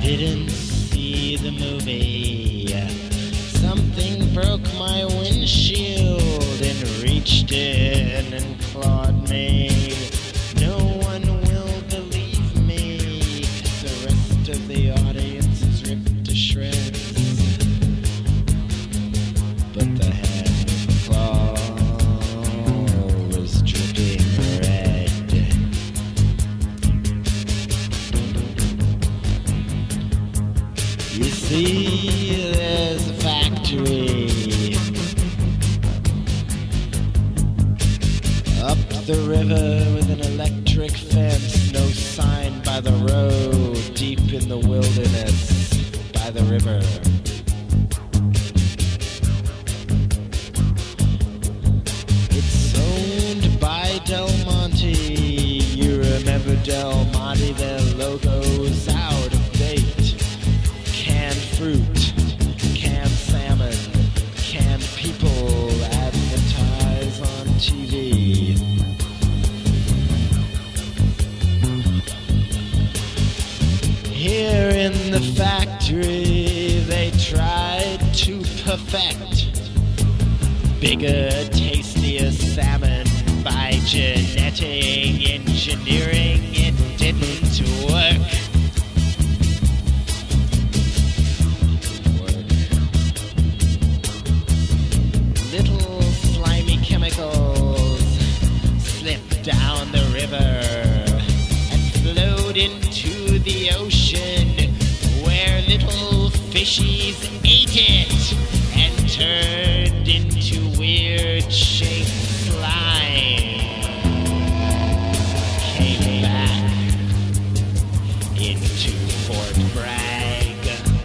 didn't see the movie. Something broke my windshield and reached in and clawed me. No one will believe me, 'cause the rest of the audience is ripped to shreds. But the hand claw was dripping red. You see, there's a factory up the river with an electric fence, no sign by the road, deep in the wilderness by the river. It's owned by Del Monte. You remember Del Monte, their logo's out of date. Canned fruit, canned salmon, canned people advertise on TV. Here in the factory, they tried to perfect bigger, tastier salmon by genetic engineering. It didn't work. Little slimy chemicals slip down the river and float into the ocean, where little fishies ate it and turned into weird shaped slime. Came back into Fort Bragg.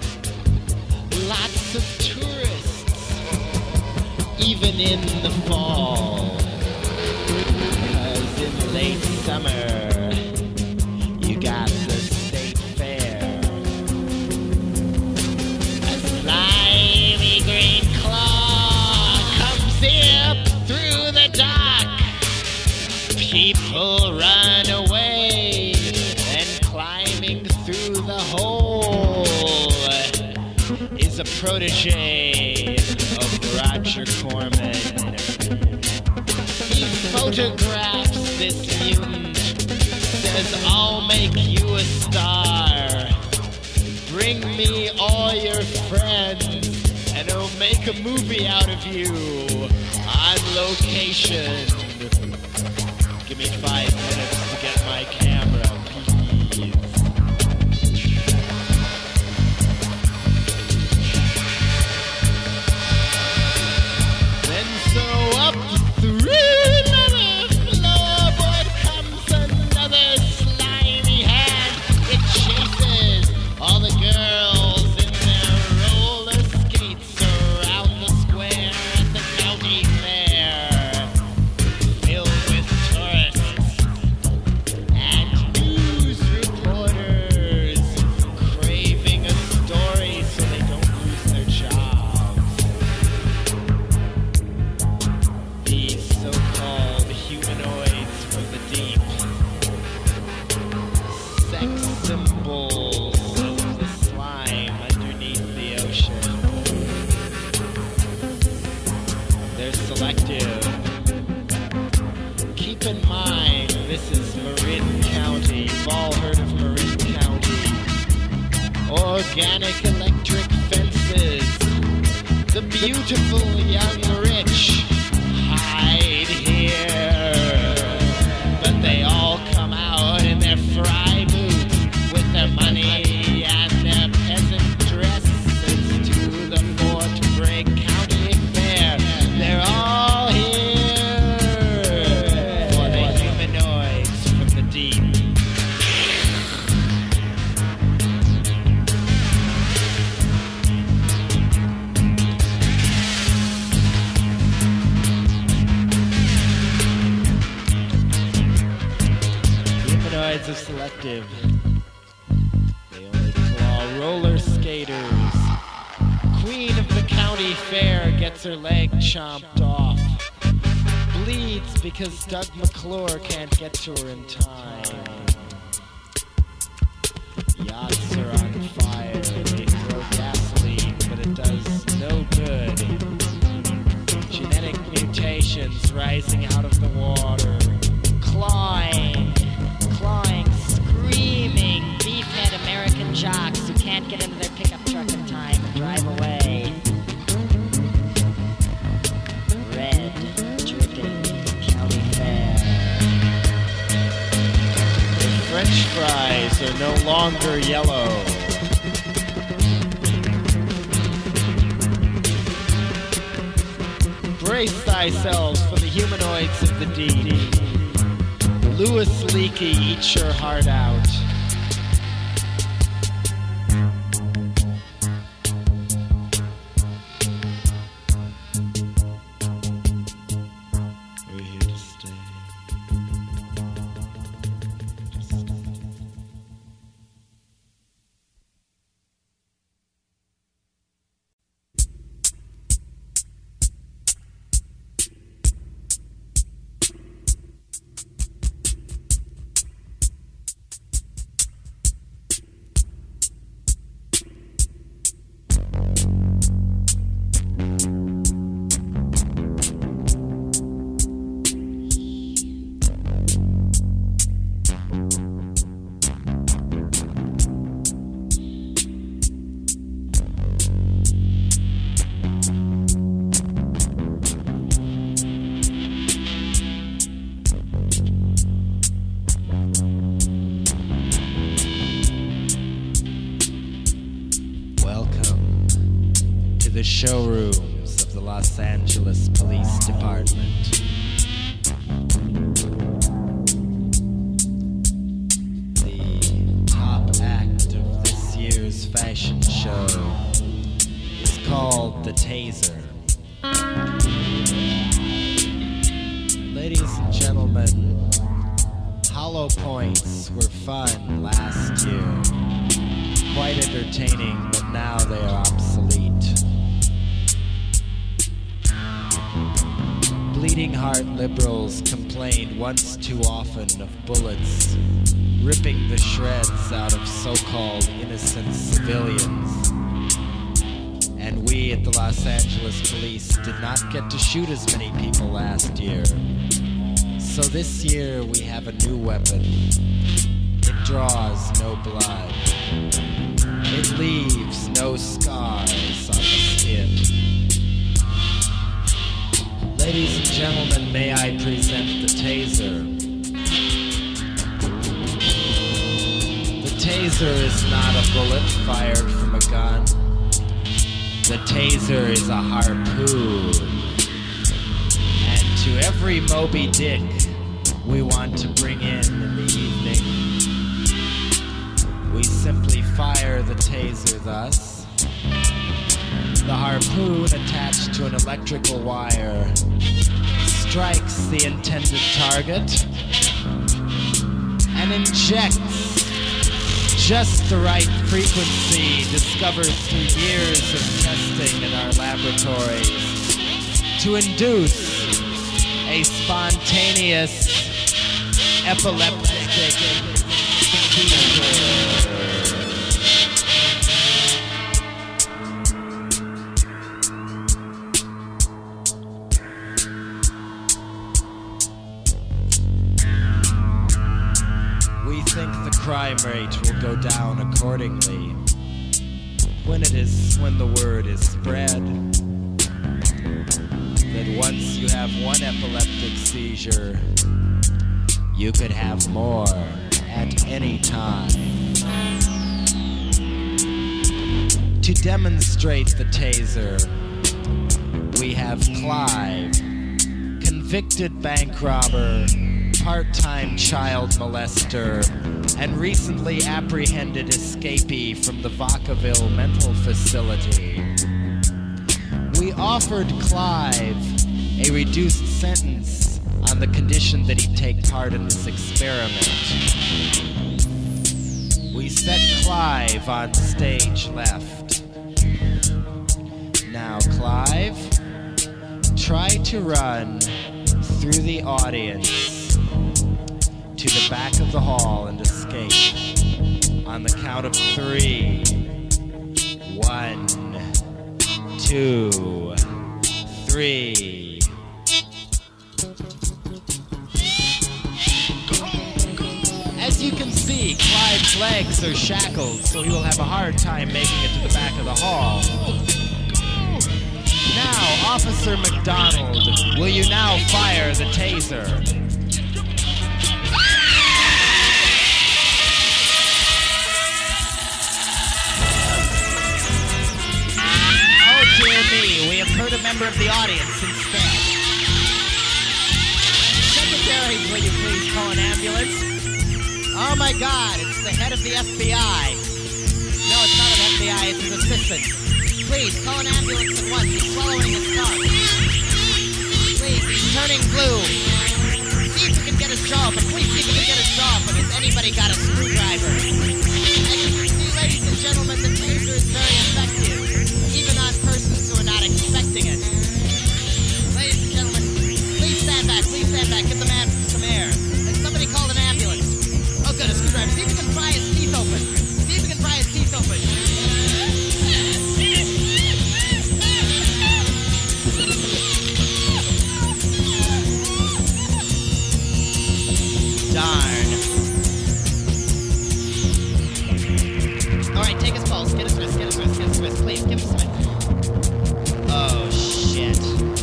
Lots of tourists, even in the fall, 'cause in late summer you got the state fair. A slimy green claw comes up through the dock. People run away, and climbing through the hole is a protege of Roger Corman. He photographs this mutant, says, "I'll make you a star. Bring me all your friends, and I'll make a movie out of you on location. Give me 5 minutes to get my camera, please." Then so up through another floorboard comes another slimy hand. It chases all the girls in their roller skates around the square at the county fair, filled with tourists and news reporters craving a story so they don't lose their jobs. These so-called humanoids from the deep, sex symbols of the slime underneath the ocean. They're selective. Keep in mind, this is Marin County. You've all heard of Marin County. Organic electric fences. The beautiful young rich hide here, but they all come out in their fry boots with their money and their peasant dresses to the Fort Bragg County Fair. They're all here for the humanoids from the deep. Humanoids are selective. They only claw roller skaters. Queen of the county fair gets her leg chomped off. Bleeds because Doug McClure can't get to her in time. Yachts are on fire. They throw gasoline, but it does no good. Genetic mutations rising out of the water. Clawing, screaming, beefhead American jocks who can't get into their pickup truck in time and drive away. Red, dripping, county fair. The French fries are no longer yellow. Brace thyself for the humanoids of the deep. Louis Leakey eats your heart out. We're here to stay. The showrooms of the Los Angeles Police Department. The top act of this year's fashion show is called the Taser. Ladies and gentlemen, hollow points were fun last year. Quite entertaining, but now they are obsolete. Bleeding heart liberals complained once too often of bullets ripping the shreds out of so-called innocent civilians. And we at the Los Angeles Police did not get to shoot as many people last year. So this year we have a new weapon. It draws no blood. It leaves no scars on the skin. Ladies and gentlemen, may I present the Taser. The Taser is not a bullet fired from a gun. The Taser is a harpoon. And to every Moby Dick we want to bring in the evening, we simply fire the Taser thus. The harpoon attached to an electrical wire strikes the intended target and injects just the right frequency discovered through years of testing in our laboratories to induce a spontaneous epileptic seizure. Crime rate will go down accordingly when the word is spread that once you have one epileptic seizure, you could have more at any time. To demonstrate the Taser, we have Clive, convicted bank robber, part-time child molester, and recently apprehended escapee from the Vacaville mental facility. We offered Clive a reduced sentence on the condition that he take part in this experiment. We set Clive on stage left. Now, Clive, try to run through the audience to the back of the hall and escape. On the count of 3. 1, 2, 3. As you can see, Clyde's legs are shackled, so he will have a hard time making it to the back of the hall. Now, Officer McDonald, will you now fire the taser? Oh dear me, we have hurt a member of the audience instead. Secretary, will you please call an ambulance? Oh my God, it's the head of the FBI. No, it's not an FBI, it's his assistant. Please, call an ambulance at once. He's swallowing his tongue. Please, he's turning blue. See if we can get his jaw open. Please see if we can get his jaw open. Has anybody got a screwdriver? As you can see, ladies and gentlemen, the taser is very effective, even on persons who are not expecting it. Ladies and gentlemen, please stand back. Please stand back. Give the man some air. Has somebody called an ambulance? Oh, good, a screwdriver. See if we can pry his teeth open. See if we can pry his teeth open. Darn. Alright, take his pulse. Get his wrist, get his wrist, get his wrist. Please, give him some. Oh, shit.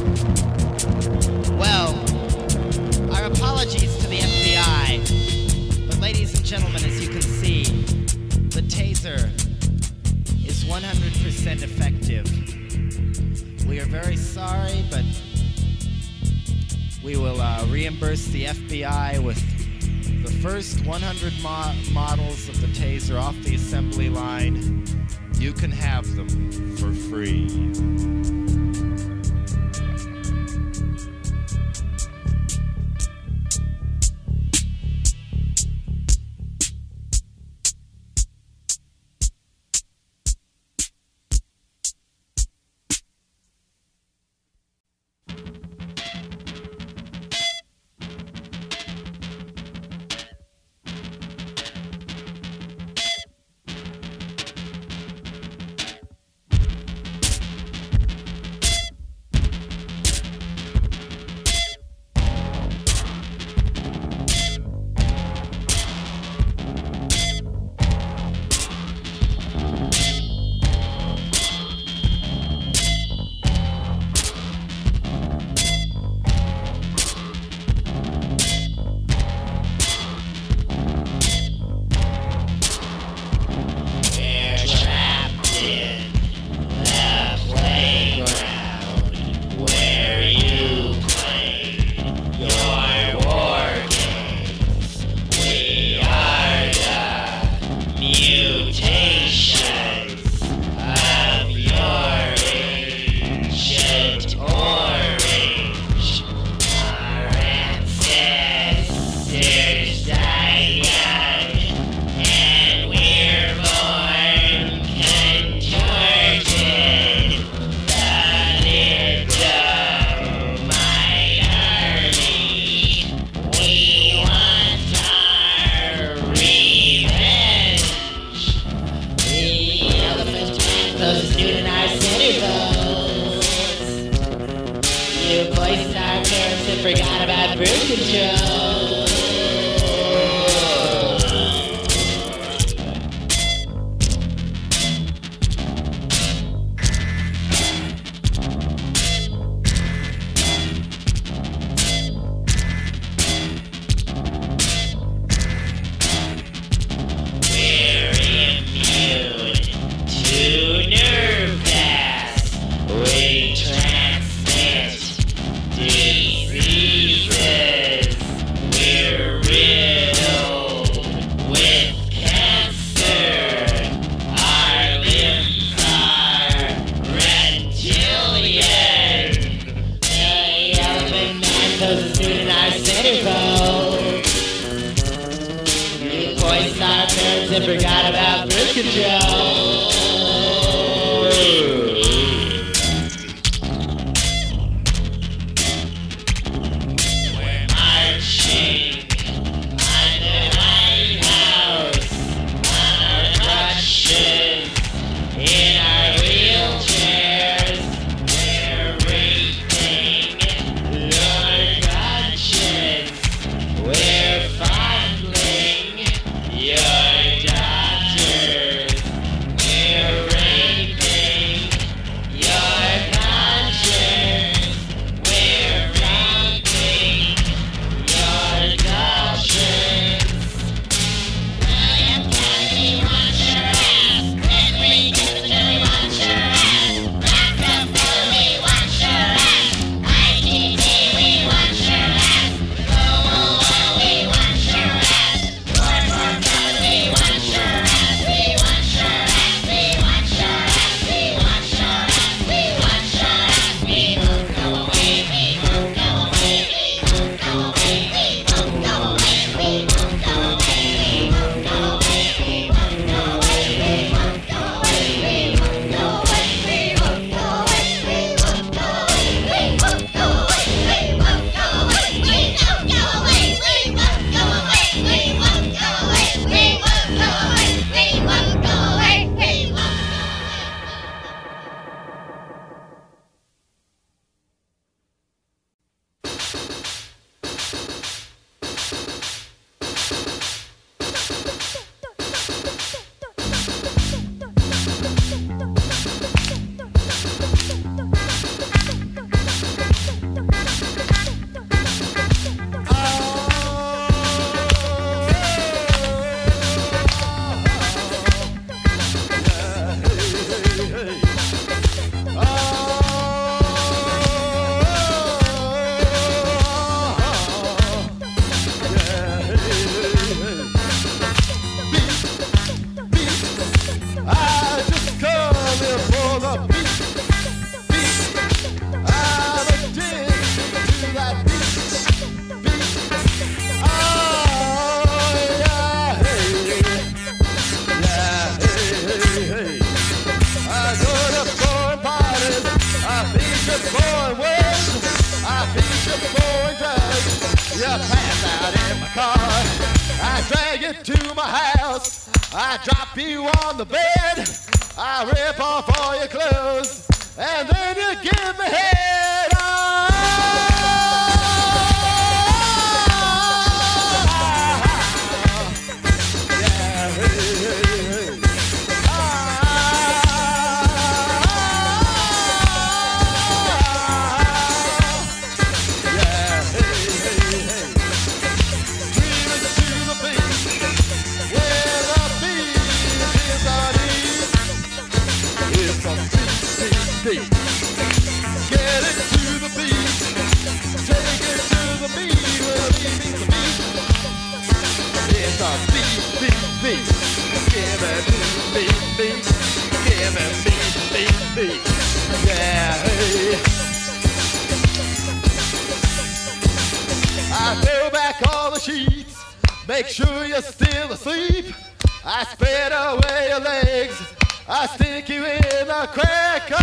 Well, our apologies to the FBI. But ladies and gentlemen, as you can see, the taser is 100% effective. We are very sorry, but we will reimburse the FBI with the first 100 models of the taser off the assembly line. You can have them for free. Forgot about birth control. We're immune to nerve gas. We transmit diseases. We're riddled with cancer. Our limbs are reptilian. The elephant man goes to in our centerfold. You voiced our parents and forgot about birth control. In our pouring drugs. You pass out in my car. I drag you to my house. I drop you on the bed. I rip off all your clothes. And then you give me head. Get it to the beat, take it to the beat, well, the beat beats the beat. It's a beat, beat, beat. Give it to the beat, beat. Give it beat, beat, beat. Yeah, hey. I throw back all the sheets, make sure you're still asleep. I spread away your legs, I stick you in a cracker.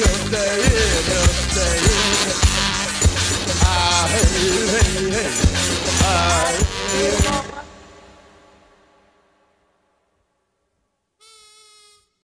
Hey, hey, hey.